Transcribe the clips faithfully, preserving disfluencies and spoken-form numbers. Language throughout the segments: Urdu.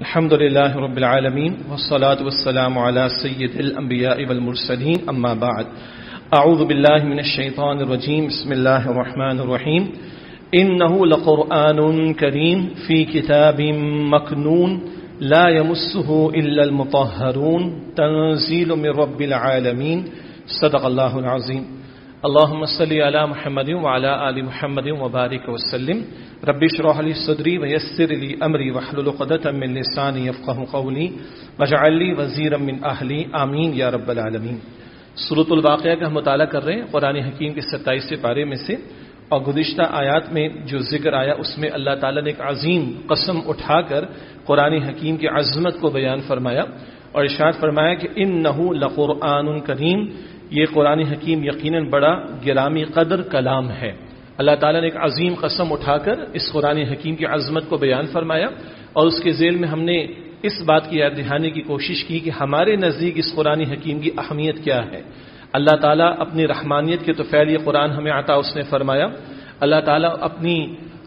الحمد لله رب العالمين والصلاة والسلام على سيد الأنبياء والمرسلين أما بعد أعوذ بالله من الشيطان الرجيم بسم الله الرحمن الرحيم إنه لقرآن كريم في كتاب مكنون لا يمسه إلا المطهرون تنزيل من رب العالمين صدق الله العظيم اللهم صل على محمد وعلى آل محمد وبارك وسلم رب اشرح لي صدري ويسر لي امري واحلل عقدة من لساني يفقهوا قولي واجعل لي وزيرا من اهلي آمین یا رب العالمین۔ سورۃ الواقعہ کا ہم مطالعہ کر رہے ہیں قرآن حکیم کے ستائیسویں پارے میں سے، اور گزشتہ آیات میں جو ذکر آیا اس میں اللہ تعالیٰ نے ایک عظیم قسم اٹھا کر قرآن حکیم کی عظمت کو بیان فرمایا اور ارشاد فرمایا کہ انہ لقرآن کریم، یہ قرآن حکیم یقیناً بڑا گرامی قدر کلام ہے۔ اللہ تعالیٰ نے ایک عظیم قسم اٹھا کر اس قرآن حکیم کی عظمت کو بیان فرمایا، اور اس کے ذیل میں ہم نے اس بات کی یاد دہانی کی کوشش کی کہ ہمارے نزدیک اس قرآن حکیم کی اہمیت کیا ہے۔ اللہ تعالیٰ اپنی رحمانیت کے طفیل یہ قرآن ہمیں عطا اس نے فرمایا۔ اللہ تعالیٰ اپنی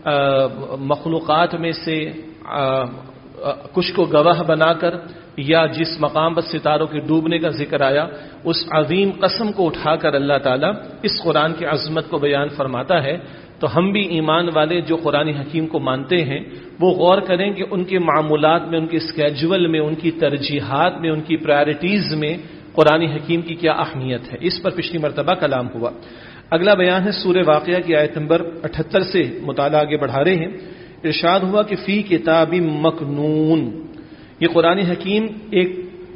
مخلوقات میں سے کچھ کو گواہ بنا کر یا جس مقام پر ستاروں کے ڈوبنے کا ذکر آیا اس عظیم قسم کو اٹھا کر اللہ تعالیٰ اس قرآن کی عظمت کو بیان فرماتا ہے، تو ہم بھی ایمان والے جو قرآن حکیم کو مانتے ہیں وہ غور کریں کہ ان کے معمولات میں، ان کے اسکیجول میں، ان کی ترجیحات میں، ان کی پرائرٹیز میں قرآن حکیم کی کیا اہمیت ہے۔ اس پر پچھلی مرتبہ کلام ہوا۔ اگلا بیان ہے سورہ واقعہ کی آیت نمبر اٹھہتر سے مطالعہ آگے بڑھا رہے ہیں۔ ارشاد ہوا کہ فی کتاب مکنون، یہ قرآن حکیم ایک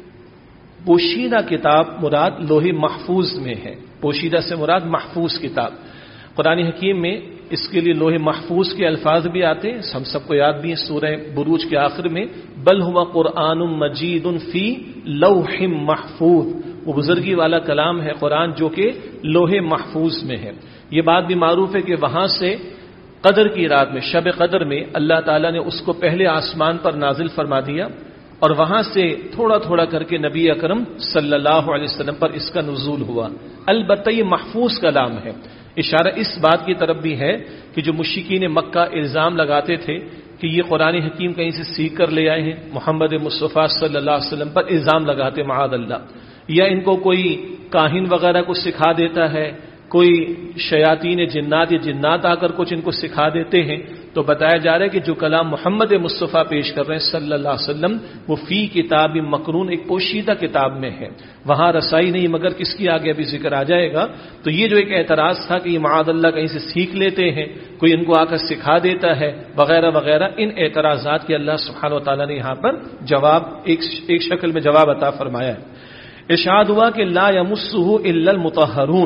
پوشیدہ کتاب مراد لوح محفوظ میں ہے۔ پوشیدہ سے مراد محفوظ کتاب۔ قرآن حکیم میں اس کے لیے لوح محفوظ کے الفاظ بھی آتے ہیں، ہم سب کو یاد بھی ہیں سورہ بروج کے آخر میں بل ہوا قرآن مجید فی لوح محفوظ، وہ بزرگی والا کلام ہے قرآن جو کہ لوح محفوظ میں ہے۔ یہ بات بھی معروف ہے کہ وہاں سے قدر کی رات میں، شب قدر میں اللہ تعالیٰ نے اس کو پہلے آسمان پر نازل فرما دیا، اور وہاں سے تھوڑا تھوڑا کر کے نبی اکرم صلی اللہ علیہ وسلم پر اس کا نزول ہوا۔ البتہ یہ محفوظ کلام ہے۔ اشارہ اس بات کی طرف بھی ہے کہ جو مشرکین مکہ الزام لگاتے تھے کہ یہ قرآن حکیم کہیں سے سیکھ کر لے آئے ہیں، محمد مصطفیٰ صلی اللہ علیہ وسلم پر الزام لگاتے معاذ اللہ، یا ان کو کوئی کاہن وغیرہ کو سکھا دیتا ہے، کوئی شیاطین جنات یا جنات آ کر کچھ ان کو سکھا دیتے ہیں، تو بتایا جا رہا ہے کہ جو کلام محمد مصطفیٰ پیش کر رہے ہیں صلی اللہ علیہ وسلم وہ فی کتاب مکنون، ایک پوشیدہ کتاب میں ہے، وہاں رسائی نہیں، مگر کس کی آگے ابھی ذکر آ جائے گا۔ تو یہ جو ایک اعتراض تھا کہ یہ معاذ اللہ کہیں سے سیکھ لیتے ہیں، کوئی ان کو آ کر سکھا دیتا ہے وغیرہ وغیرہ، ان اعتراضات کے اللہ سبحانہ و تعالیٰ نے یہاں پر جواب ایک ایک شکل میں جواب عطا فرمایا ہے۔ ارشاد ہوا کہ لا یمسہ الا المطہرون،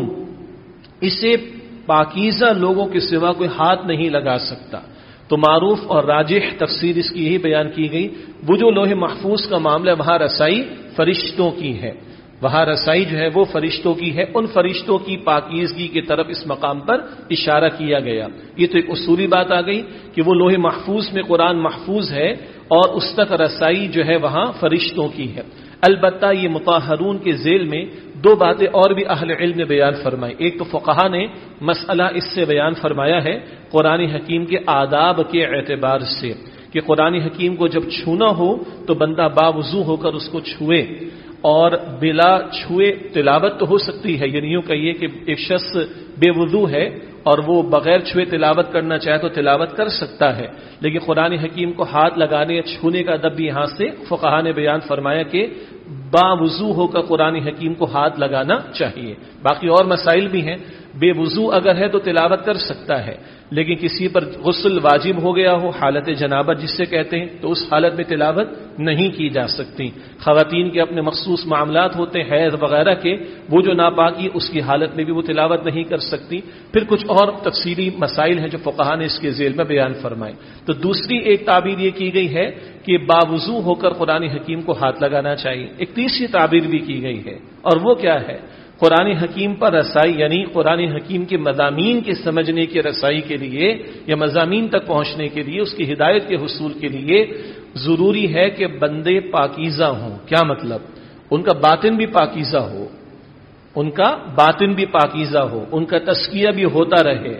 اسے پاکیزہ لوگوں کے سوا کوئی ہاتھ نہیں لگا سکتا۔ تو معروف اور راجح تفسیر اس کی یہی بیان کی گئی، وہ جو لوح محفوظ کا معاملہ ہے وہاں رسائی فرشتوں کی ہے، وہاں رسائی جو ہے وہ فرشتوں کی ہے، ان فرشتوں کی پاکیزگی کی طرف اس مقام پر اشارہ کیا گیا۔ یہ تو ایک اصولی بات آ گئی کہ وہ لوح محفوظ میں قرآن محفوظ ہے اور اس تک رسائی جو ہے وہاں فرشتوں کی ہے۔ البتہ یہ مطہرون کے ذیل میں دو باتیں اور بھی اہل علم نے بیان فرمائی۔ ایک تو فقہا نے مسئلہ اس سے بیان فرمایا ہے قرآن حکیم کے آداب کے اعتبار سے، کہ قرآن حکیم کو جب چھونا ہو تو بندہ باوضو ہو کر اس کو چھوئے، اور بلا چھوئے تلاوت تو ہو سکتی ہے، یعنی یوں کہیے کہ ایک شخص بے وضو ہے اور وہ بغیر چھوئے تلاوت کرنا چاہے تو تلاوت کر سکتا ہے، لیکن قرآن حکیم کو ہاتھ لگانے یا چھونے کا ادب بھی یہاں سے فقہا نے بیان فرمایا کہ باوضو ہو کر قرآن حکیم کو ہاتھ لگانا چاہیے۔ باقی اور مسائل بھی ہیں، بے وضو اگر ہے تو تلاوت کر سکتا ہے، لیکن کسی پر غسل واجب ہو گیا ہو، حالت جنابت جس سے کہتے ہیں، تو اس حالت میں تلاوت نہیں کی جا سکتی۔ خواتین کے اپنے مخصوص معاملات ہوتے ہیں حیض وغیرہ کے، وہ جو ناپاکی اس کی حالت میں بھی وہ تلاوت نہیں کر سکتی۔ پھر کچھ اور تفصیلی مسائل ہیں جو فقہا نے اس کے ذیل میں بیان فرمائے۔ تو دوسری ایک تعبیر یہ کی گئی ہے کہ باوضو ہو کر قرآن حکیم کو ہاتھ لگانا چاہیے۔ ایک تیسری تعبیر بھی کی گئی ہے، اور وہ کیا ہے؟ قرآن حکیم پر رسائی، یعنی قرآن حکیم کے مضامین کے سمجھنے کی رسائی کے لیے یا مضامین تک پہنچنے کے لیے، اس کی ہدایت کے حصول کے لیے ضروری ہے کہ بندے پاکیزہ ہوں۔ کیا مطلب؟ ان کا باطن بھی پاکیزہ ہو، ان کا باطن بھی پاکیزہ ہو، ان کا تزکیہ بھی ہوتا رہے،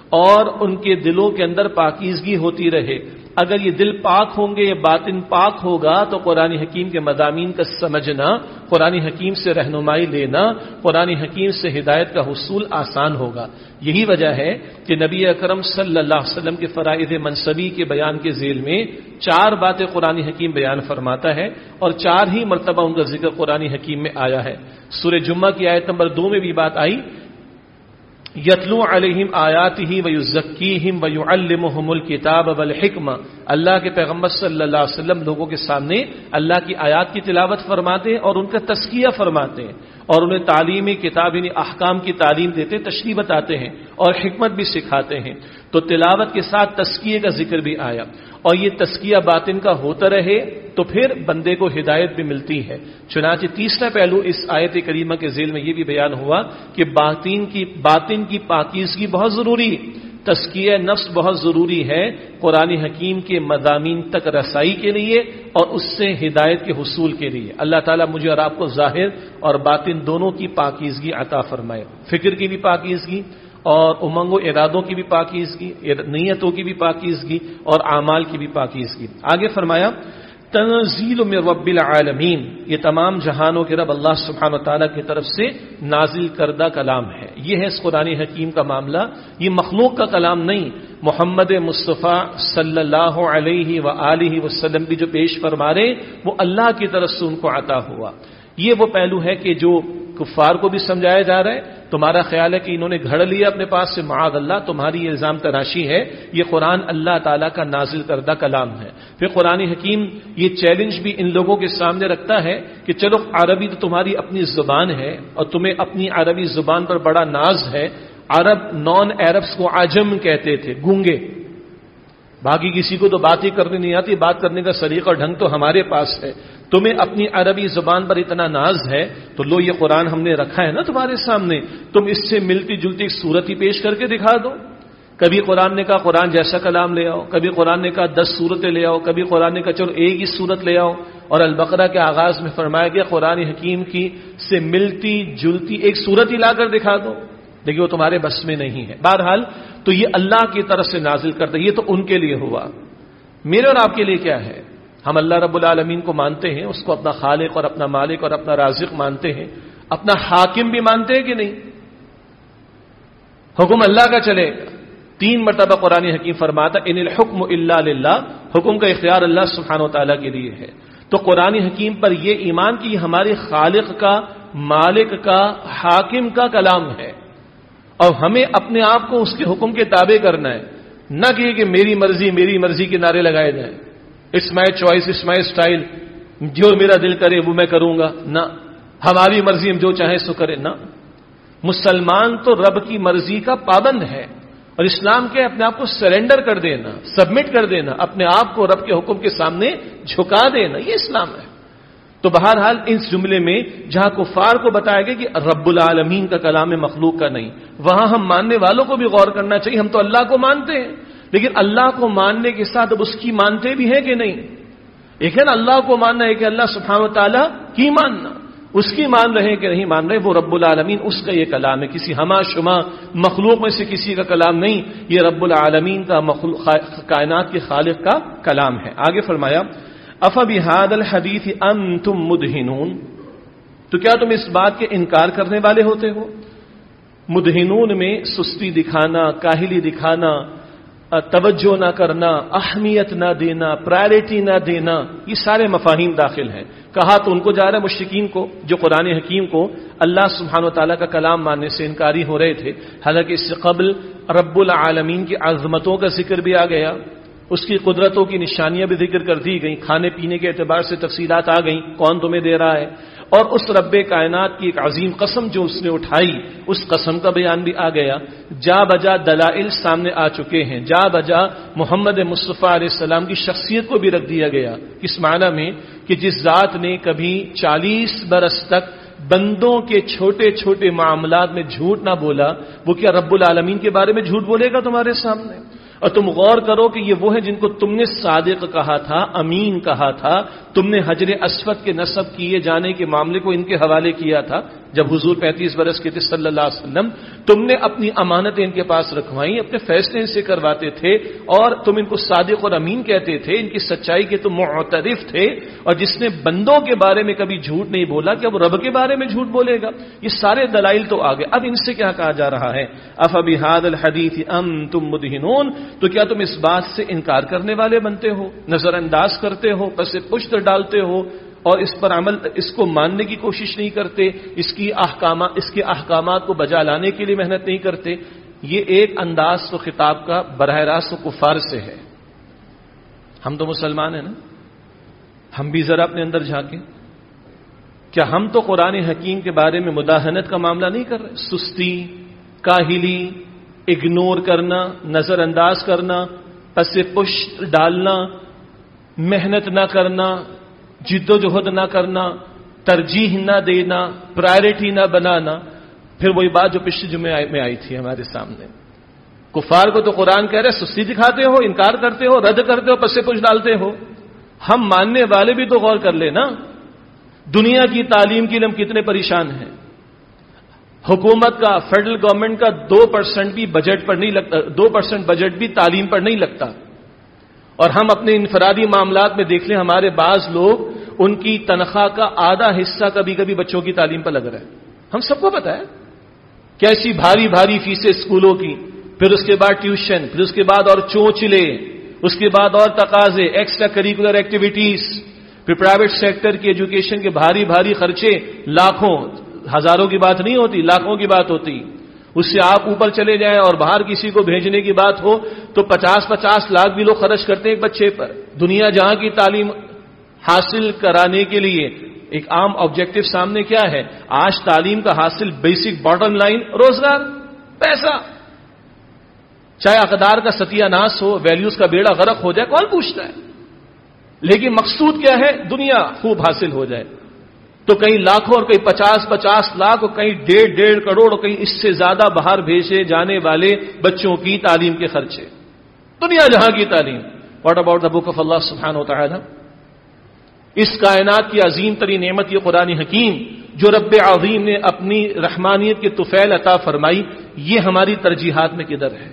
اور ان کے دلوں کے اندر پاکیزگی ہوتی رہے. اگر یہ دل پاک ہوں گے، یہ باطن پاک ہوگا، تو قرآن حکیم کے مضامین کا سمجھنا، قرآن حکیم سے رہنمائی لینا، قرآن حکیم سے ہدایت کا حصول آسان ہوگا. یہی وجہ ہے کہ نبی اکرم صلی اللہ علیہ وسلم کے فرائض منصبی کے بیان کے ذیل میں چار باتیں قرآن حکیم بیان فرماتا ہے، اور چار ہی مرتبہ ان کا ذکر قرآن حکیم میں آیا ہے. سورہ جمعہ کی آیت نمبر دو میں بھی بات آئی، یتلو علیہم آیاتہ ویزکیہم ویعلمہم الکتاب والحکمہ. اللہ کے پیغمبر صلی اللہ علیہ وسلم لوگوں کے سامنے اللہ کی آیات کی تلاوت فرماتے ہیں اور ان کا تزکیہ فرماتے ہیں، اور انہیں تعلیم کتاب یعنی احکام کی تعلیم دیتے، تشریح بتاتے ہیں اور حکمت بھی سکھاتے ہیں. تو تلاوت کے ساتھ تزکیے کا ذکر بھی آیا، اور یہ تزکیہ باطن کا ہوتا رہے تو پھر بندے کو ہدایت بھی ملتی ہے. چنانچہ تیسرا پہلو اس آیت کریمہ کے ذیل میں یہ بھی بیان ہوا کہ باطن کی باطن کی پاکیزگی بہت ضروری، تزکیہ نفس بہت ضروری ہے قرآن حکیم کے مضامین تک رسائی کے لیے اور اس سے ہدایت کے حصول کے لیے. اللہ تعالیٰ مجھے اور آپ کو ظاہر اور باطن دونوں کی پاکیزگی عطا فرمائے، فکر کی بھی پاکیزگی اور امنگ و ارادوں کی بھی پاکیزگی، نیتوں کی بھی پاکیزگی اور اعمال کی بھی پاکیزگی. آگے فرمایا تنزیل من رب العالمین، یہ تمام جہانوں کے رب اللہ سبحانہ وتعالیٰ کی طرف سے نازل کردہ کلام ہے. یہ ہے اس قرآن حکیم کا معاملہ، یہ مخلوق کا کلام نہیں. محمد مصطفیٰ صلی اللہ علیہ وآلہ وسلم بھی جو پیش فرما رہے وہ اللہ کی طرف سے ان کو عطا ہوا. یہ وہ پہلو ہے کہ جو کفار کو بھی سمجھایا جا رہا ہے. تمہارا خیال ہے کہ انہوں نے گھڑ لیا اپنے پاس سے، معاذ اللہ، تمہاری یہ الزام تراشی ہے. یہ قرآن اللہ تعالیٰ کا نازل کردہ کلام ہے. پھر قرآن حکیم یہ چیلنج بھی ان لوگوں کے سامنے رکھتا ہے کہ چلو عربی تو تمہاری اپنی زبان ہے اور تمہیں اپنی عربی زبان پر بڑا ناز ہے. عرب نان عربس کو عجم کہتے تھے، گونگے. باقی کسی کو تو بات ہی کرنی نہیں آتی، بات کرنے کا سلیقہ اور ڈھنگ تو ہمارے پاس ہے. تمہیں اپنی عربی زبان پر اتنا ناز ہے تو لو یہ قرآن ہم نے رکھا ہے نا تمہارے سامنے، تم اس سے ملتی جلتی ایک صورت ہی پیش کر کے دکھا دو. کبھی قرآن نے کہا قرآن جیسا کلام لے آؤ، کبھی قرآن نے کہا دس صورتیں لے آؤ، کبھی قرآن نے کہا چلو ایک ہی صورت لے آؤ. اور البقرہ کے آغاز میں فرمایا گیا قرآن حکیم کی سے ملتی جلتی ایک صورت ہی لا کر دکھا دو، لیکن وہ تمہارے بس میں نہیں ہے. بہرحال تو یہ اللہ کی طرف سے نازل کرتا، یہ تو ان کے لیے ہوا. میرے اور آپ کے لیے کیا ہے؟ ہم اللہ رب العالمین کو مانتے ہیں، اس کو اپنا خالق اور اپنا مالک اور اپنا رازق مانتے ہیں، اپنا حاکم بھی مانتے ہیں کہ نہیں؟ حکم اللہ کا چلے گا. تین مرتبہ قرآن حکیم فرماتا ان الحکم الا للہ، حکم کا اختیار اللہ سبحانہ و تعالیٰ کے لیے ہے. تو قرآن حکیم پر یہ ایمان کہ یہ ہمارے خالق کا، مالک کا، حاکم کا کلام ہے، اور ہمیں اپنے آپ کو اس کے حکم کے تابع کرنا ہے. نہ کہ میری مرضی میری مرضی کے نعرے لگائے جائیں، it's my choice it's my style, جو میرا دل کرے وہ میں کروں گا. نہ، ہماری مرضی ہم جو چاہیں سو کریں. نہ، مسلمان تو رب کی مرضی کا پابند ہے، اور اسلام کے اپنے آپ کو سرنڈر کر دینا، سبمٹ کر دینا، اپنے آپ کو رب کے حکم کے سامنے جھکا دینا، یہ اسلام ہے. تو بہرحال اس جملے میں جہاں کفار کو بتایا گیا کہ رب العالمین کا کلام مخلوق کا نہیں، وہاں ہم ماننے والوں کو بھی غور کرنا چاہیے. ہم تو اللہ کو مانتے ہیں، لیکن اللہ کو ماننے کے ساتھ اب اس کی مانتے بھی ہیں کہ نہیں؟ ایک ہے نا اللہ کو ماننا، ایک ہے اللہ سبحانہ و تعالیٰ کی ماننا. اس کی مان رہے کہ نہیں مان رہے، وہ رب العالمین اس کا یہ کلام ہے، کسی ہما شما مخلوق میں سے کسی کا کلام نہیں، یہ رب العالمین کا مخلوق کائنات کے خالق کا کلام ہے. آگے فرمایا افبہذا الحدیث انتم مدہنون، تو کیا تم اس بات کے انکار کرنے والے ہوتے ہو؟ مدہنون میں سستی دکھانا، کاہلی دکھانا، توجہ نہ کرنا، اہمیت نہ دینا، پرائرٹی نہ دینا، یہ سارے مفاہیم داخل ہیں. کہا تو ان کو جا رہا ہے مشرکین کو جو قرآن حکیم کو اللہ سبحانہ و تعالیٰ کا کلام ماننے سے انکاری ہو رہے تھے. حالانکہ اس سے قبل رب العالمین کی عظمتوں کا ذکر بھی آ گیا، اس کی قدرتوں کی نشانیاں بھی ذکر کر دی گئیں، کھانے پینے کے اعتبار سے تفصیلات آ گئیں، کون تمہیں دے رہا ہے، اور اس رب کائنات کی ایک عظیم قسم جو اس نے اٹھائی اس قسم کا بیان بھی آ گیا. جا بجا دلائل سامنے آ چکے ہیں، جا بجا محمد مصطفیٰ علیہ السلام کی شخصیت کو بھی رکھ دیا گیا. اس معنی میں کہ جس ذات نے کبھی چالیس برس تک بندوں کے چھوٹے چھوٹے معاملات میں جھوٹ نہ بولا، وہ کیا رب العالمین کے بارے میں جھوٹ بولے گا تمہارے سامنے؟ اور تم غور کرو کہ یہ وہ ہے جن کو تم نے صادق کہا تھا، امین کہا تھا، تم نے حجر اسود کے نصب کیے جانے کے معاملے کو ان کے حوالے کیا تھا جب حضور پینتیس برس کے تھے صلی اللہ علیہ وسلم، تم نے اپنی امانتیں ان کے پاس رکھوائیں، اپنے فیصلے ان سے کرواتے تھے، اور تم ان کو صادق اور امین کہتے تھے، ان کی سچائی کے تم معترف تھے، اور جس نے بندوں کے بارے میں کبھی جھوٹ نہیں بولا کہ اب رب کے بارے میں جھوٹ بولے گا؟ یہ سارے دلائل تو آگے. اب ان سے کیا کہا جا رہا ہے؟ افبہذا الحدیث انتم مدہنون، تو کیا تم اس بات سے انکار کرنے والے بنتے ہو، نظر انداز کرتے ہو، پس پشت ڈالتے ہو، اور اس پر عمل، اس کو ماننے کی کوشش نہیں کرتے، اس کی احکامات اس کے احکامات کو بجا لانے کے لیے محنت نہیں کرتے؟ یہ ایک انداز تو خطاب کا براہ راست کفار سے ہے. ہم تو مسلمان ہیں نا، ہم بھی ذرا اپنے اندر جھانکیں. کیا ہم تو قرآن حکیم کے بارے میں مداہنت کا معاملہ نہیں کر رہے؟ سستی، کاہلی، اگنور کرنا، نظر انداز کرنا، پس پشت ڈالنا، محنت نہ کرنا، جد و جہد نہ کرنا، ترجیح نہ دینا، پرائرٹی نہ بنانا. پھر وہی بات جو پچھلے جمعے میں آئی تھی ہمارے سامنے، کفار کو تو قرآن کہہ رہے سستی دکھاتے ہو، انکار کرتے ہو، رد کرتے ہو، پس پشت ڈالتے ہو. ہم ماننے والے بھی تو غور کر لیں نا، دنیا کی تعلیم کے لیے ہم کتنے پریشان ہیں. حکومت کا، فیڈرل گورنمنٹ کا دو پرسنٹ بھی بجٹ پر نہیں لگتا، دو پرسنٹ بجٹ بھی تعلیم پر نہیں لگتا. اور ہم اپنے انفرادی معاملات میں دیکھ لیں، ہمارے بعض لوگ ان کی تنخواہ کا آدھا حصہ کبھی کبھی بچوں کی تعلیم پر لگ رہا ہے. ہم سب کو پتا ہے کیسی بھاری بھاری فیسیں اسکولوں کی، پھر اس کے بعد ٹیوشن، پھر اس کے بعد اور چونچلے، اس کے بعد اور تقاضے، ایکسٹرا کریکولر ایکٹیویٹیز، پھر پرائیویٹ سیکٹر کی ایجوکیشن کے بھاری بھاری خرچے، لاکھوں، ہزاروں کی بات نہیں ہوتی، لاکھوں کی بات ہوتی. اس سے آپ اوپر چلے جائیں اور باہر کسی کو بھیجنے کی بات ہو تو پچاس پچاس لاکھ بھی لوگ خرچ کرتے ہیں ایک بچے پر. دنیا جہاں کی تعلیم حاصل کرانے کے لیے ایک عام آبجیکٹو سامنے کیا ہے؟ آج تعلیم کا حاصل بیسک باٹم لائن روزگار، پیسہ. چاہے اقدار کا ستیہ ناس ہو، ویلیوز کا بیڑا غرق ہو جائے، کون پوچھتا ہے؟ لیکن مقصود کیا ہے؟ دنیا خوب حاصل ہو جائے. تو کہیں لاکھوں اور کہیں پچاس پچاس لاکھ اور کہیں ڈیڑھ ڈیڑھ کروڑ اور کہیں اس سے زیادہ باہر بھیجے جانے والے بچوں کی تعلیم کے خرچے، دنیا جہاں کی تعلیم. What about the book of Allah سبحانہ و تعالی؟ اس کائنات کی عظیم ترین نعمت یہ قرآن حکیم جو رب عظیم نے اپنی رحمانیت کے طفیل عطا فرمائی، یہ ہماری ترجیحات میں کدھر ہے؟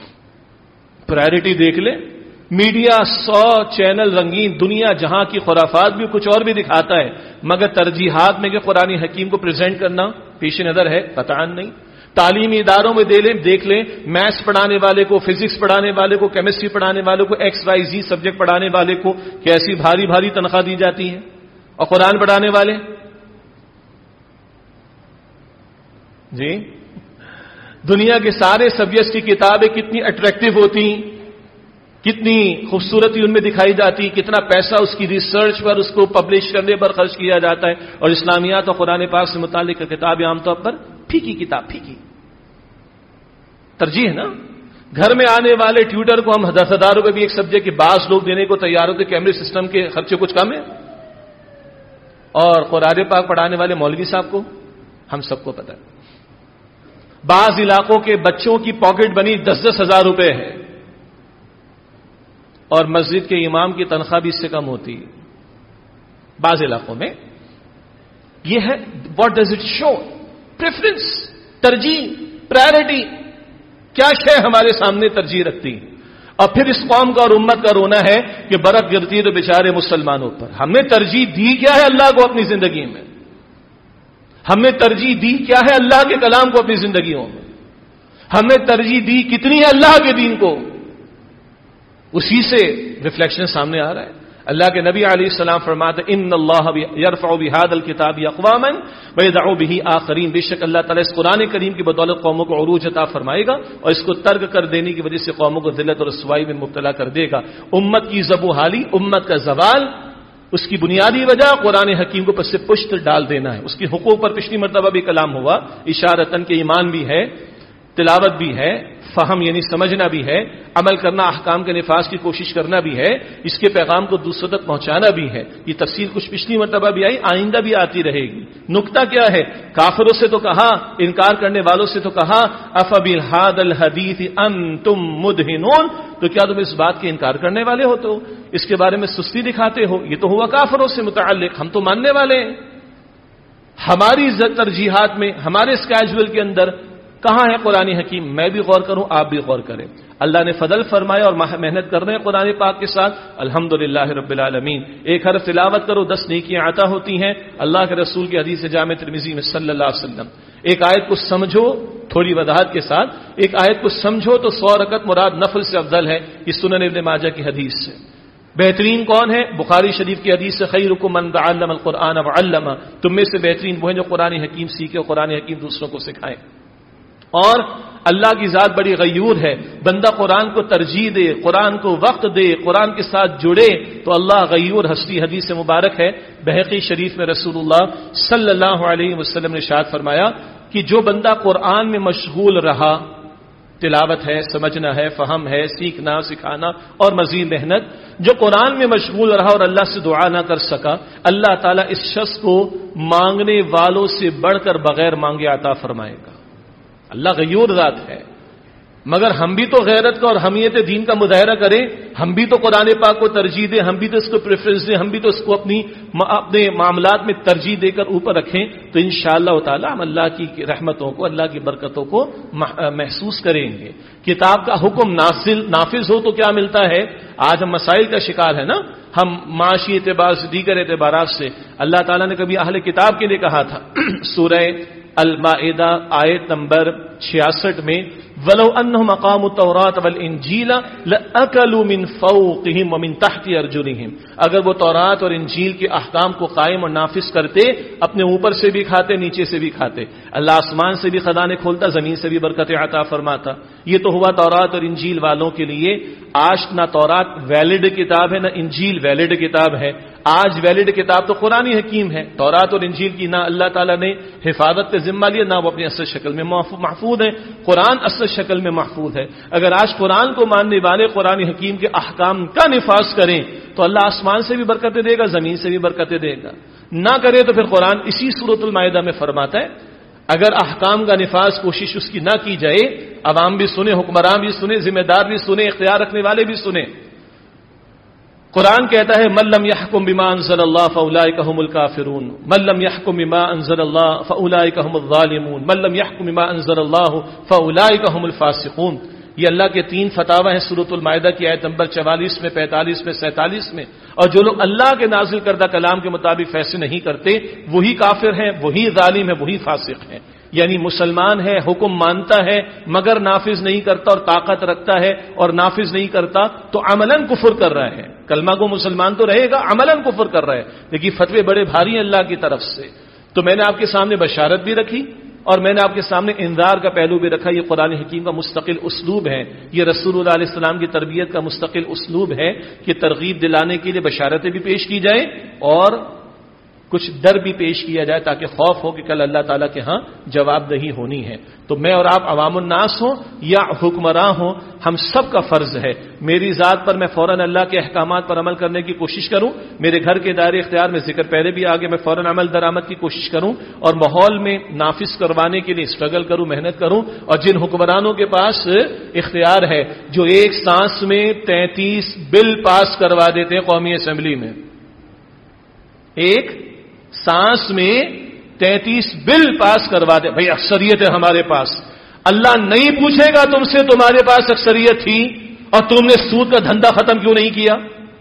پرائرٹی دیکھ لیں. میڈیا سو چینل رنگین دنیا جہاں کی خرافات بھی کچھ اور بھی دکھاتا ہے، مگر ترجیحات میں کہ قرآن حکیم کو پریزنٹ کرنا پیش نظر ہے قطعاً نہیں. تعلیمی اداروں میں دے لیں دیکھ لیں، میتھس پڑھانے والے کو، فزکس پڑھانے والے کو، کیمسٹری پڑھانے والے کو، ایکس وائی زی سبجیکٹ پڑھانے والے کو کیسی بھاری بھاری تنخواہ دی جاتی ہے، اور قرآن پڑھانے والے جی دنیا کے سارے سبجیکٹس کی کتابیں کتنی اٹریکٹیو ہوتی، کتنی خوبصورتی ان میں دکھائی جاتی، کتنا پیسہ اس کی ریسرچ پر، اس کو پبلش کرنے پر خرچ کیا جاتا ہے، اور اسلامیات اور قرآن پاک سے متعلق کتابیں عام طور پر پھیکی کتاب، پھیکی ترجیح ہے نا. گھر میں آنے والے ٹیوٹر کو ہم دس ہزار روپے بھی ایک سبجیکٹ کے بعض لوگ دینے کو تیار ہوتے، کیمرے سسٹم کے خرچے کچھ کم ہیں. اور قرآن پاک پڑھانے والے مولوی صاحب کو ہم سب کو پتہ ہے، بعض علاقوں کے بچوں کی پاکٹ بنی دس دس ہزار روپے ہے، اور مسجد کے امام کی تنخواہ بھی اس سے کم ہوتی ہے بعض علاقوں میں. یہ ہے what does it show? Preference, ترجیح، پرائرٹی. کیا شے ہمارے سامنے ترجیح رکھتی؟ اور پھر اس قوم کا اور امت کا رونا ہے کہ برف گرتی ہے تو بیچارے مسلمانوں پر. ہم نے ترجیح دی کیا ہے اللہ کو اپنی زندگی میں؟ ہم نے ترجیح دی کیا ہے اللہ کے کلام کو اپنی زندگیوں میں؟ ہم نے ترجیح دی کتنی ہے اللہ کے دین کو؟ اسی سے ریفلیکشن سامنے آ رہا ہے. اللہ کے نبی علیہ السلام فرماتے ان اللہ یرفع بہذا الکتاب اقواما ویضع بہ آخرین، بے شک اللہ تعالیٰ اس قرآن کریم کی بدولت قوموں کو عروج عطا فرمائے گا اور اس کو ترک کر دینے کی وجہ سے قوموں کو ذلت اور رسوائی میں مبتلا کر دے گا. امت کی زب و حالی، امت کا زوال، اس کی بنیادی وجہ قرآن حکیم کو پس سے پشت ڈال دینا ہے. اس کے حقوق پر پچھلی مرتبہ بھی کلام ہوا اشارتاً کہ ایمان بھی ہے تلاوت بھی ہے، فہم یعنی سمجھنا بھی ہے، عمل کرنا، احکام کے نفاذ کی کوشش کرنا بھی ہے، اس کے پیغام کو دوسروں تک پہنچانا بھی ہے۔ یہ تفصیل کچھ پچھلی مرتبہ بھی آئی، آئندہ بھی آتی رہے گی۔ نکتہ کیا ہے؟ کافروں سے تو کہا، انکار کرنے والوں سے تو کہا افبالھذا الحدیث انتم مدہنون، تو کیا تم اس بات کے انکار کرنے والے ہو، تو اس کے بارے میں سستی دکھاتے ہو؟ یہ تو ہوا کافروں سے متعلق، ہم تو ماننے والے ہیں۔ ہماری ترجیحات میں، ہمارے اسکیجول کے اندر کہاں ہے قرآن حکیم؟ میں بھی غور کروں، آپ بھی غور کریں۔ اللہ نے فضل فرمایا اور محنت کر رہے ہیں قرآن پاک کے ساتھ، الحمدللہ رب العالمین۔ ایک حرف تلاوت کرو، دس نیکیاں عطا ہوتی ہیں، اللہ کے رسول کی حدیث جامع ترمذی میں صلی اللہ علیہ وسلم۔ ایک آیت کو سمجھو تھوڑی وضاحت کے ساتھ، ایک آیت کو سمجھو تو سو رکعت مراد نفل سے افضل ہے، یہ سنن ابن ماجہ کی حدیث سے۔ بہترین کون ہے؟ بخاری شریف کی حدیث سے خیرکم من تعلم القرآن وعلمہ، تم میں سے بہترین وہ ہیں جو قرآن حکیم سیکھے اور قرآن حکیم دوسروں کو سکھائے۔ اور اللہ کی ذات بڑی غیور ہے، بندہ قرآن کو ترجیح دے، قرآن کو وقت دے، قرآن کے ساتھ جڑے تو اللہ غیور ہستی۔ حدیث مبارک ہے بہقی شریف میں، رسول اللہ صلی اللہ علیہ وسلم نے ارشاد فرمایا کہ جو بندہ قرآن میں مشغول رہا، تلاوت ہے، سمجھنا ہے، فہم ہے، سیکھنا سکھانا اور مزید محنت، جو قرآن میں مشغول رہا اور اللہ سے دعا نہ کر سکا، اللہ تعالیٰ اس شخص کو مانگنے والوں سے بڑھ کر بغیر مانگے عطا فرمائے گا۔ اللہ غیور ذات ہے، مگر ہم بھی تو غیرت کا اور حمیت دین کا مظاہرہ کریں، ہم بھی تو قرآن پاک کو ترجیح دیں، ہم بھی تو اس کو پریفرنس دیں، ہم بھی تو اس کو اپنی اپنے معاملات میں ترجیح دے کر اوپر رکھیں، تو انشاءاللہ تعالی ہم اللہ کی رحمتوں کو، اللہ کی برکتوں کو محسوس کریں گے۔ کتاب کا حکم نازل نافذ ہو تو کیا ملتا ہے؟ آج ہم مسائل کا شکار ہے نا، ہم معاشی اعتبار سے، دیگر اعتبارات سے۔ اللہ تعالیٰ نے کبھی اہل کتاب کے لیے کہا تھا سورہ المائدہ آیت نمبر چھیاسٹھ میں، وَلَوْ أَنَّهُمْ أَقَامُوا التَّوْرَاةَ وَالْإِنْجِيلَ لَأَكَلُوا مِنْ فَوْقِهِمْ وَمِنْ تَحْتِ أَرْجُلِهِمْ، اگر وہ تورات اور انجیل کے احکام کو قائم اور نافذ کرتے، اپنے اوپر سے بھی کھاتے، نیچے سے بھی کھاتے، اللہ آسمان سے بھی خزانے کھولتا، زمین سے بھی برکت عطا فرماتا۔ یہ تو ہوا تورات اور انجیل والوں کے لیے۔ آج نہ تورات ویلڈ کتاب ہے، نہ انجیل ویلڈ کتاب ہے۔ آج ویلڈ کتاب تو قرآن حکیم ہے۔ تورات اور انجیل کی نہ اللہ تعالیٰ نے حفاظت کا ذمہ لیا، نہ وہ اپنی اصل شکل میں محفوظ ہے۔ قرآن اصل شکل میں محفوظ ہے۔ اگر آج قرآن کو ماننے والے قرآن حکیم کے احکام کا نفاذ کریں تو اللہ آسمان سے بھی برکتیں دے گا، زمین سے بھی برکتیں دے گا۔ نہ کرے تو پھر قرآن اسی سورۃ المائدہ میں فرماتا ہے اگر احکام کا نفاذ کوشش اس کی نہ کی جائے، عوام بھی سنے، حکمران بھی سنے، ذمہ دار بھی سنے، اختیار رکھنے والے بھی سنے۔ قرآن کہتا ہے من لم يحكم بما انزل الله فاولئك هم الكافرون، من لم يحكم بما انزل الله فاولئك هم الظالمون، من لم يحكم بما انزل الله فاولئك هم الفاسقون۔ یہ اللہ کے تین فتاوی ہیں سورۃ المائدہ کی آیت نمبر چوالیس میں، پینتالیس میں، سینتالیس میں۔ اور جو لوگ اللہ کے نازل کردہ کلام کے مطابق فیصلے نہیں کرتے وہی کافر ہیں، وہی ظالم ہیں، وہی فاسق ہیں۔ یعنی مسلمان ہے، حکم مانتا ہے مگر نافذ نہیں کرتا اور طاقت رکھتا ہے اور نافذ نہیں کرتا تو عملاً کفر کر رہا ہے۔ کلمہ کو مسلمان تو رہے گا، عملاً کفر کر رہا ہے۔ لیکن فتوے بڑے بھاری ہیں اللہ کی طرف سے۔ تو میں نے آپ کے سامنے بشارت بھی رکھی اور میں نے آپ کے سامنے انذار کا پہلو بھی رکھا۔ یہ قرآن حکیم کا مستقل اسلوب ہے، یہ رسول اللہ علیہ السلام کی تربیت کا مستقل اسلوب ہے کہ ترغیب دلانے کے لیے بشارتیں بھی پیش کی جائیں اور کچھ ڈر بھی پیش کیا جائے تاکہ خوف ہو کہ کل اللہ تعالیٰ کے ہاں جواب دہی ہونی ہے۔ تو میں اور آپ عوام الناس ہوں یا حکمراں ہوں، ہم سب کا فرض ہے میری ذات پر میں فوراً اللہ کے احکامات پر عمل کرنے کی کوشش کروں، میرے گھر کے دائرے اختیار میں ذکر پہلے بھی آگے، میں فوراً عمل درآمد کی کوشش کروں اور ماحول میں نافذ کروانے کے لیے اسٹرگل کروں، محنت کروں۔ اور جن حکمرانوں کے پاس اختیار ہے جو ایک سانس میں تینتیس بل پاس کروا دیتے ہیں قومی اسمبلی میں، ایک سانس میں تینتیس بل پاس کروا دے، بھائی اکثریت ہے ہمارے پاس، اللہ نہیں پوچھے گا تم سے تمہارے پاس اکثریت تھی اور تم نے سود کا دھندا ختم کیوں نہیں کیا؟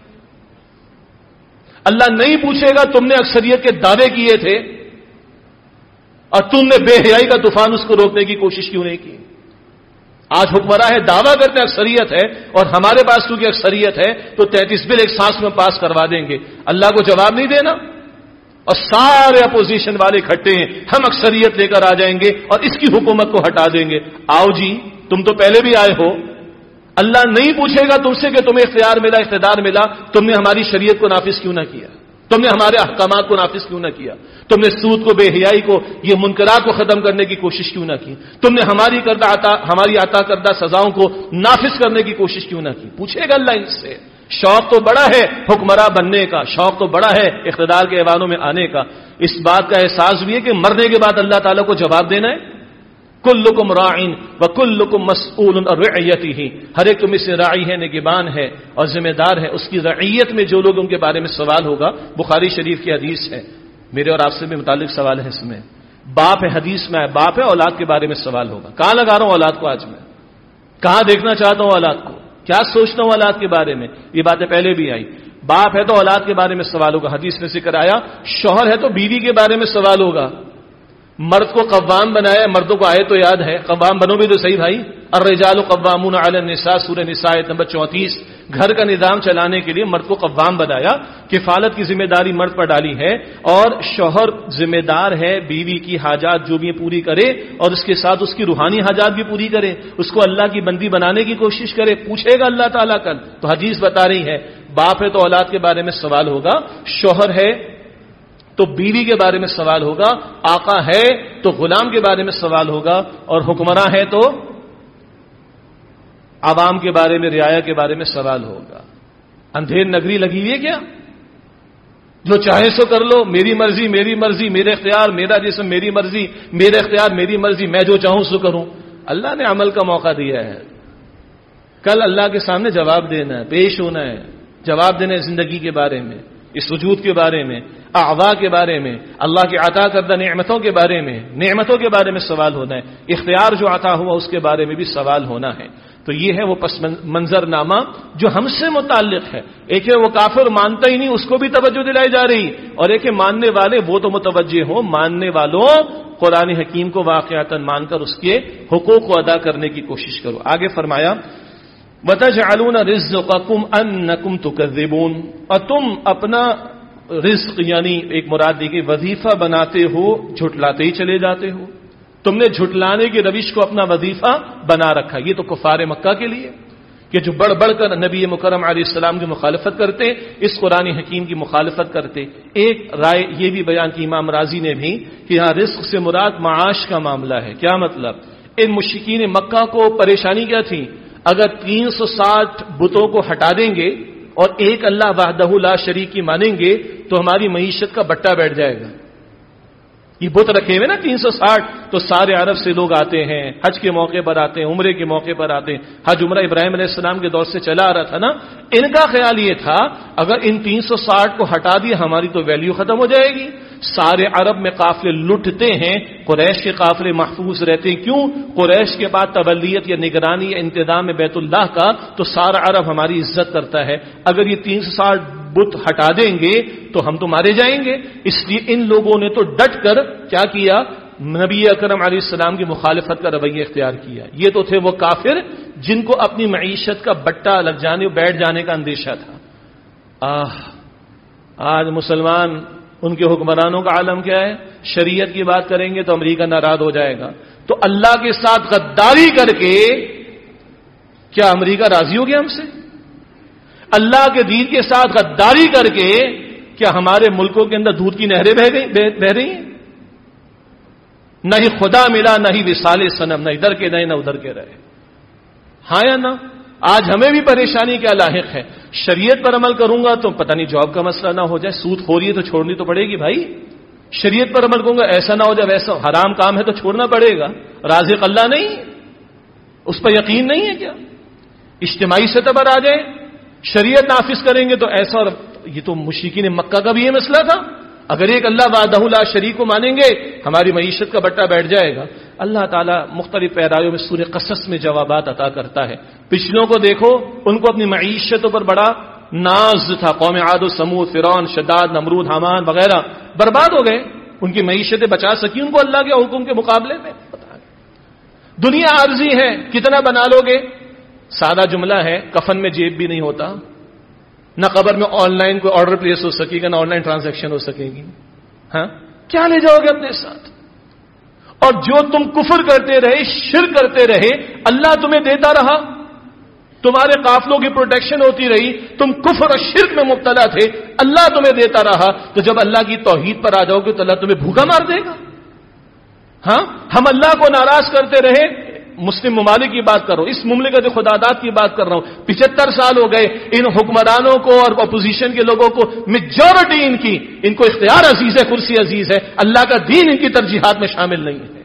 اللہ نہیں پوچھے گا تم نے اکثریت کے دعوے کیے تھے اور تم نے بے حیائی کا طوفان اس کو روکنے کی کوشش کیوں نہیں کی؟ آج حکمراں ہے، دعویٰ کرتے ہیں اکثریت ہے اور ہمارے پاس کیونکہ اکثریت ہے تو تینتیس بل ایک سانس میں پاس کروا دیں گے، اللہ کو جواب نہیں دینا؟ اور سارے اپوزیشن والے اکٹھے ہیں، ہم اکثریت لے کر آ جائیں گے اور اس کی حکومت کو ہٹا دیں گے۔ آؤ جی، تم تو پہلے بھی آئے ہو، اللہ نہیں پوچھے گا تم سے کہ تمہیں اختیار ملا، اقتدار ملا، تم نے ہماری شریعت کو نافذ کیوں نہ کیا؟ تم نے ہمارے احکامات کو نافذ کیوں نہ کیا؟ تم نے سود کو، بے حیائی کو، یہ منکرات کو ختم کرنے کی کوشش کیوں نہ کی؟ تم نے ہماری کردہ عطا ہماری عطا کردہ سزاؤں کو نافذ کرنے کی کوشش کیوں نہ کی؟ پوچھے گا اللہ ان سے۔ شوق تو بڑا ہے حکمراں بننے کا، شوق تو بڑا ہے اقتدار کے ایوانوں میں آنے کا، اس بات کا احساس بھی ہے کہ مرنے کے بعد اللہ تعالیٰ کو جواب دینا ہے۔ کلکم راعٍ وکلکم مسئول عن رعیتہ، ہر ایک تم سے راعی ہے، نگہبان ہے اور ذمہ دار ہے، اس کی رعیت میں جو لوگ ان کے بارے میں سوال ہوگا۔ بخاری شریف کی حدیث ہے، میرے اور آپ سے بھی متعلق سوال ہے اس میں۔ باپ ہے، حدیث میں ہے، باپ ہے، اولاد کے بارے میں سوال ہوگا۔ کہاں لگا رہا ہوں اولاد کو آج میں؟ کہاں دیکھنا چاہتا ہوں اولاد کو؟ کیا سوچتا ہوں اولاد کے بارے میں؟ یہ باتیں پہلے بھی آئی۔ باپ ہے تو اولاد کے بارے میں سوال ہوگا، حدیث میں ذکر آیا۔ شوہر ہے تو بیوی کے بارے میں سوال ہوگا۔ مرد کو قوام بنایا، مردوں کو آئے تو یاد ہے، قوام بنو بھی تو صحیح بھائی۔ الرجال قوامون علی النساء، سورہ نساء آیت نمبر چونتیس۔ گھر کا نظام چلانے کے لیے مرد کو قوام بنایا، کفالت کی ذمہ داری مرد پر ڈالی ہے، اور شوہر ذمہ دار ہے بیوی کی حاجات جو بھی پوری کرے، اور اس کے ساتھ اس کی روحانی حاجات بھی پوری کرے، اس کو اللہ کی بندی بنانے کی کوشش کرے۔ پوچھے گا اللہ تعالیٰ کل، تو حدیث بتا رہی ہے باپ ہے تو اولاد کے بارے میں سوال ہوگا، شوہر ہے تو بیوی کے بارے میں سوال ہوگا، آقا ہے تو غلام کے بارے میں سوال ہوگا، اور حکمراں ہے تو عوام کے بارے میں، رعایا کے بارے میں سوال ہوگا۔ اندھیر نگری لگی ہوئی ہے کیا؟ جو چاہے سو کر لو، میری مرضی میری مرضی، میرے اختیار میرا جسم، میری مرضی میرے اختیار میری مرضی، میں جو چاہوں سو کروں۔ اللہ نے عمل کا موقع دیا ہے، کل اللہ کے سامنے جواب دینا ہے، پیش ہونا ہے، جواب دینا ہے زندگی کے بارے میں، اس وجود کے بارے میں، اعضاء کے بارے میں، اللہ کی عطا کردہ نعمتوں کے بارے میں، نعمتوں کے بارے میں سوال ہونا ہے، اختیار جو عطا ہوا اس کے بارے میں بھی سوال ہونا ہے۔ تو یہ ہے وہ پس منظر نامہ جو ہم سے متعلق ہے۔ ایک ہے وہ کافر مانتا ہی نہیں، اس کو بھی توجہ دلائی جا رہی، اور ایک ہے ماننے والے، وہ تو متوجہ ہو، ماننے والوں قرآن حکیم کو واقعتاً مان کر اس کے حقوق کو ادا کرنے کی کوشش کرو۔ آگے فرمایا وَتَجْعَلُونَ رِزْقَكُمْ أَنَّكُمْ تُكَذِّبُونَ، اور تم اپنا رزق یعنی ایک مراد دی گئی وظیفہ بناتے ہو، جھٹلاتے ہی چلے جاتے ہو۔ تم نے جھٹلانے کی روش کو اپنا وظیفہ بنا رکھا۔ یہ تو کفار مکہ کے لیے کہ جو بڑھ بڑھ کر نبی مکرم علیہ السلام کی مخالفت کرتے، اس قرآن حکیم کی مخالفت کرتے۔ ایک رائے یہ بھی بیان کی امام رازی نے بھی کہ یہاں رزق سے مراد معاش کا معاملہ ہے۔ کیا مطلب؟ ان مشرکین مکہ کو پریشانی کیا تھی؟ اگر تین سو ساٹھ بتوں کو ہٹا دیں گے اور ایک اللہ وحدہ لا شریک کی مانیں گے تو ہماری معیشت کا بٹا بیٹھ جائے گا۔ یہ بت رکھے ہوئے نا تین سو ساٹھ، تو سارے عرب سے لوگ آتے ہیں، حج کے موقع پر آتے ہیں، عمرے کے موقع پر آتے ہیں۔ حج عمرہ ابراہیم علیہ السلام کے دور سے چلا آ رہا تھا نا۔ ان کا خیال یہ تھا اگر ان تین سو ساٹھ کو ہٹا دیا ہماری تو ویلیو ختم ہو جائے گی۔ سارے عرب میں قافلے لٹتے ہیں، قریش کے قافلے محفوظ رہتے ہیں۔ کیوں؟ قریش کے بعد تولیت یا نگرانی یا انتظام بیت اللہ کا تو سارا عرب ہماری عزت کرتا ہے۔ اگر یہ تین سو ساٹھ بت ہٹا دیں گے تو ہم تو مارے جائیں گے۔ اس لیے ان لوگوں نے تو ڈٹ کر کیا کیا؟ نبی اکرم علیہ السلام کی مخالفت کا رویہ اختیار کیا۔ یہ تو تھے وہ کافر جن کو اپنی معیشت کا بٹا لگ جانے بیٹھ جانے کا اندیشہ تھا۔ آہ آج مسلمان ان کے حکمرانوں کا عالم کیا ہے؟ شریعت کی بات کریں گے تو امریکہ ناراض ہو جائے گا، تو اللہ کے ساتھ غداری کر کے کیا امریکہ راضی ہو گیا ہم سے؟ اللہ کے دین کے ساتھ غداری کر کے کیا ہمارے ملکوں کے اندر دودھ کی نہریں بہ گئی بہ رہی ہیں؟ نہ ہی خدا ملا، نہ ہی وصال صنم، نہ ادھر کے رہے نہ ادھر کے رہے۔ ہاں یا نہ؟ آج ہمیں بھی پریشانی کیا لاحق ہے؟ شریعت پر عمل کروں گا تو پتہ نہیں جاب کا مسئلہ نہ ہو جائے، سود خوری ہے تو چھوڑنی تو پڑے گی بھائی۔ شریعت پر عمل کروں گا ایسا نہ ہو جائے، ویسا حرام کام ہے تو چھوڑنا پڑے گا۔ رازق اللہ نہیں؟ اس پر یقین نہیں ہے کیا؟ اجتماعی سطح پر آ جائے، شریعت نافذ کریں گے تو ایسا، اور یہ تو مشرکین مکہ کا بھی یہ مسئلہ تھا۔ اگر ایک اللہ وحدہ لا شریک کو مانیں گے ہماری معیشت کا بٹا بیٹھ جائے گا۔ اللہ تعالیٰ مختلف پیرایوں میں سورہ قصص میں جوابات عطا کرتا ہے۔ پچھلوں کو دیکھو، ان کو اپنی معیشتوں پر بڑا ناز تھا، قوم عاد و سمود، فرعون، شداد، نمرود، حامان وغیرہ برباد ہو گئے، ان کی معیشتیں بچا سکی ان کو اللہ کے حکم کے مقابلے میں؟ دنیا عارضی ہے، کتنا بنا لو گے؟ سادہ جملہ ہے، کفن میں جیب بھی نہیں ہوتا، نہ قبر میں آن لائن کوئی آرڈر پلیس ہو سکے گا، نہ آن لائن ٹرانزیکشن ہو سکے گی۔ ہاں کیا لے جاؤ گے اپنے ساتھ؟ اور جو تم کفر کرتے رہے، شرک کرتے رہے، اللہ تمہیں دیتا رہا۔ تمہارے قافلوں کی پروٹیکشن ہوتی رہی، تم کفر اور شرک میں مبتلا تھے، اللہ تمہیں دیتا رہا، تو جب اللہ کی توحید پر آ جاؤ گے تو اللہ تمہیں بھوکا مار دے گا؟ ہاں، ہم اللہ کو ناراض کرتے رہے، مسلم ممالک کی بات کر رہا ہوں، اس مملکت خداداد کی بات کر رہا ہوں، پچہتر سال ہو گئے ان حکمرانوں کو اور اپوزیشن کے لوگوں کو، میجورٹی ان کی، ان کو اختیار عزیز ہے، کرسی عزیز ہے، اللہ کا دین ان کی ترجیحات میں شامل نہیں ہے،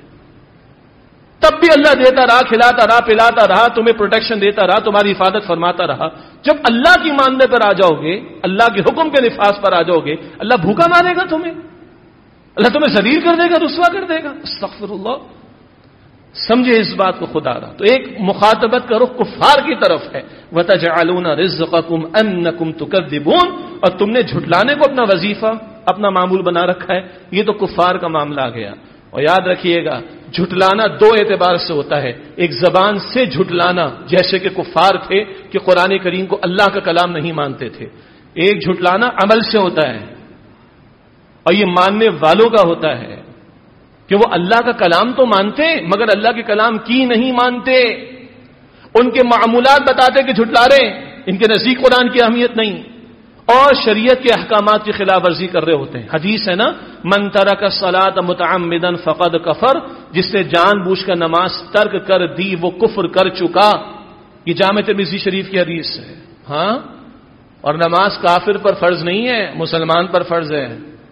تب بھی اللہ دیتا رہا، کھلاتا رہا، پلاتا رہا، تمہیں پروٹیکشن دیتا رہا، تمہاری حفاظت فرماتا رہا۔ جب اللہ کی ماننے پر آ جاؤ گے، اللہ کے حکم کے نفاذ پر آ جاؤ گے، اللہ بھوکا مارے گا تمہیں، اللہ تمہیں ذلیل کر دے گا، رسوا کر دے گا۔ استغفر اللہ، سمجھے اس بات کو خدا رہا۔ تو ایک مخاطبت کا رخ کفار کی طرف ہے، وَتَجْعَلُونَ رِزْقَكُمْ أَنَّكُمْ تُكَذِّبُونَ، اور تم نے جھٹلانے کو اپنا وظیفہ، اپنا معمول بنا رکھا ہے۔ یہ تو کفار کا معاملہ آ گیا۔ اور یاد رکھیے گا، جھٹلانا دو اعتبار سے ہوتا ہے، ایک زبان سے جھٹلانا، جیسے کہ کفار تھے کہ قرآن کریم کو اللہ کا کلام نہیں مانتے تھے، ایک جھٹلانا عمل سے ہوتا ہے، اور یہ ماننے والوں کا ہوتا ہے کہ وہ اللہ کا کلام تو مانتے مگر اللہ کے کلام کی نہیں مانتے، ان کے معمولات بتاتے کہ جھٹلا رہے، ان کے نزدیک قرآن کی اہمیت نہیں، اور شریعت کے احکامات کی خلاف ورزی کر رہے ہوتے ہیں۔ حدیث ہے نا، من ترک الصلاۃ متعمدا فقد کفر، جس نے جان بوجھ کر نماز ترک کر دی وہ کفر کر چکا، یہ جامع ترمذی شریف کی حدیث ہے۔ ہاں، اور نماز کافر پر فرض نہیں ہے، مسلمان پر فرض ہے۔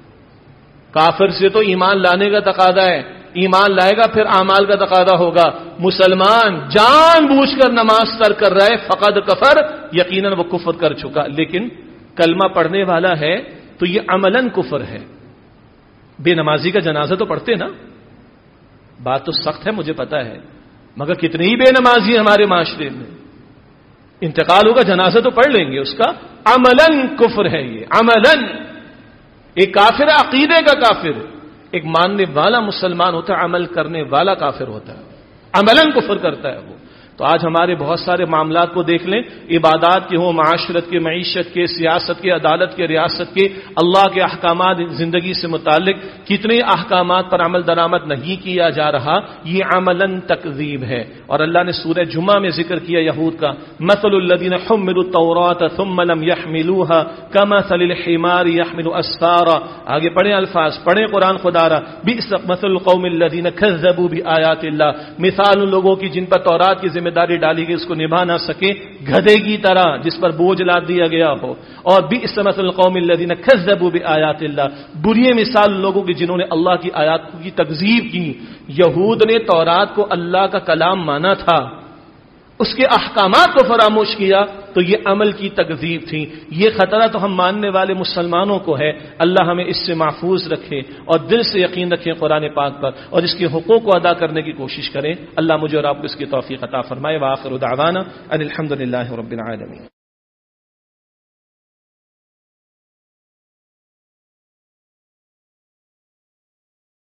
کافر سے تو ایمان لانے کا تقاضا ہے، ایمان لائے گا پھر اعمال کا تقاضا ہوگا۔ مسلمان جان بوجھ کر نماز ترک کر رہا ہے، فقد کفر، یقیناً وہ کفر کر چکا، لیکن کلمہ پڑھنے والا ہے تو یہ عملاً کفر ہے۔ بے نمازی کا جنازہ تو پڑھتے نا، بات تو سخت ہے مجھے پتا ہے، مگر کتنے ہی بے نمازی ہمارے معاشرے میں، انتقال ہوگا جنازہ تو پڑھ لیں گے، اس کا عملاً کفر ہے، یہ عملاً ایک کافر عقیدے کا کافر، ایک ماننے والا مسلمان ہوتا ہے، عمل کرنے والا کافر ہوتا ہے، عملاً کفر کرتا ہے وہ۔ تو آج ہمارے بہت سارے معاملات کو دیکھ لیں، عبادات کے ہوں، معاشرت کے، معیشت کے، سیاست کے، عدالت کے، ریاست کے، اللہ کے احکامات زندگی سے متعلق کتنے احکامات پر عمل درآمد نہیں کیا جا رہا، یہ عملاً تکذیب ہے۔ اور اللہ نے سورہ جمعہ میں ذکر کیا یہود کا، مثل الذین حملوا التوراۃ ثم لم يحملوها كمثل الحمار يحمل اسفارا، آگے پڑھیں الفاظ، پڑھیں قرآن خدا را، بئس مثل القوم الذین كذبوا بآیات اللہ، مثال ان لوگوں کی جن پر تورات کی ذمہ داری ڈالی گئی اس کو نبھا نہ سکے، گدھے کی طرح جس پر بوجھ لاد دیا گیا ہو، اور بئس مثل القوم الذین کذبوا بآیات اللہ، بری مثال لوگوں کی جنہوں نے اللہ کی آیات کی تکذیب کی۔ یہود نے تورات کو اللہ کا کلام مانا تھا، اس کے احکامات کو فراموش کیا، تو یہ عمل کی تکذیب تھی۔ یہ خطرہ تو ہم ماننے والے مسلمانوں کو ہے، اللہ ہمیں اس سے محفوظ رکھے اور دل سے یقین رکھیں قرآن پاک پر، اور اس کے حقوق کو ادا کرنے کی کوشش کریں۔ اللہ مجھے اور آپ کو اس کی توفیق عطا فرمائے۔ وآخر دعوانا ان الحمد للہ رب العالمین۔